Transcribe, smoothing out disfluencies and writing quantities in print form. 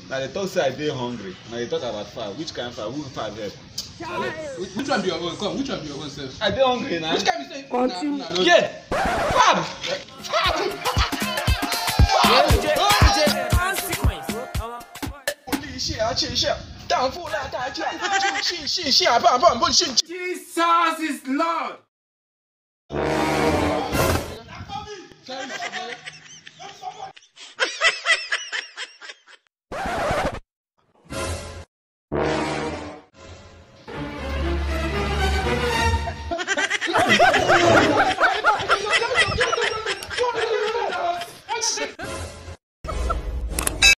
Now they talk say I dey hungry. Now they talk about fire. Which kind of fire? Who fire help? Which one be your own? Come, which one be your own self? I dey hungry now. Which kind be say? Continue. Yeah. Fab. Jesus is Lord.